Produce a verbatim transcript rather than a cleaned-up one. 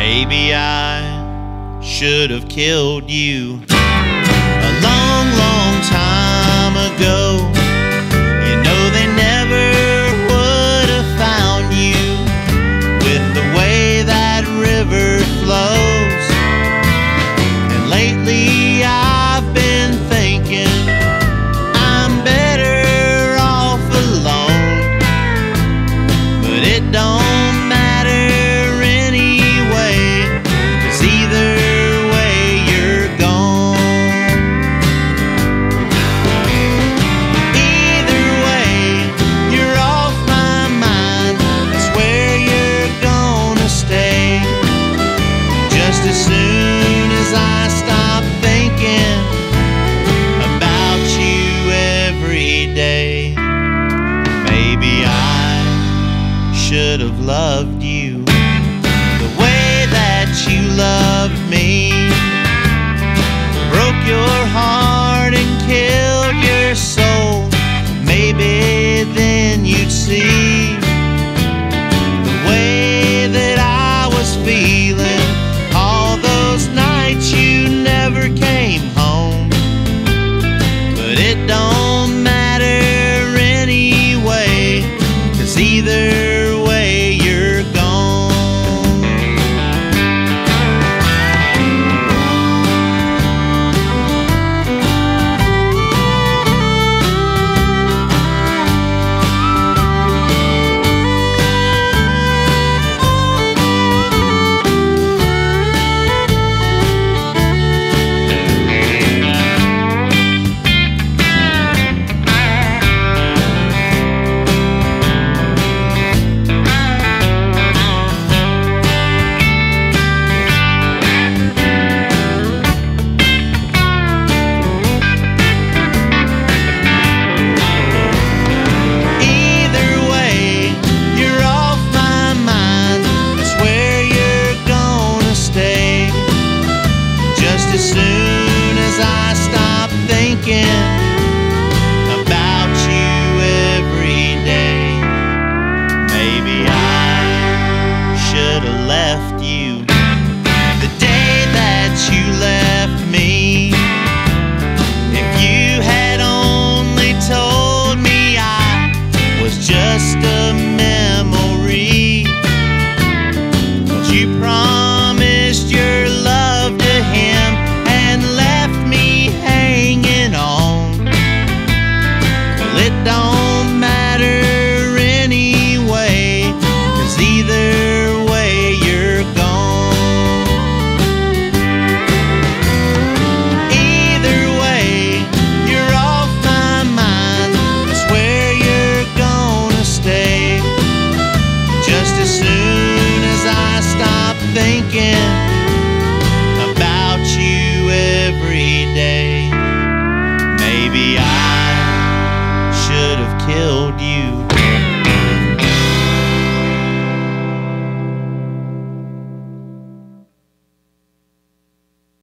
Maybe I should have killed you a long, long time ago. You know they never would have found you with the way that river flows. And lately I've been thinking I'm better off alone, but it don't as soon as I stop thinking about you every day. Maybe I should have loved you the way that you loved me. Broke your heart and killed your soul. Maybe then you'd see the way that I was feeling. Those nights you never came home, but it don't matter anyway, 'cause either way you're gone. As soon as I stop thinking about you every day. Maybe I should have left you the day that you left me. If you had only told me I was just a memory, but you promised your love to him and left me hanging on. Well, it don't matter anyway, 'cause either way you're gone. Either way, you're off my mind. That's where you're gonna stay. Just as soon as I stop thinking about you every day. Maybe I should have killed you